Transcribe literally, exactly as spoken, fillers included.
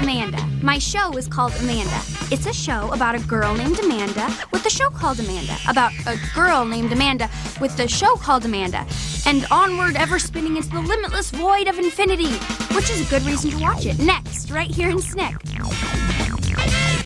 Amanda. My show is called Amanda. It's a show about a girl named Amanda with a show called Amanda. About a girl named Amanda with the show called Amanda. And onward, ever spinning into the limitless void of infinity, which is a good reason to watch it. Next, right here in Snick.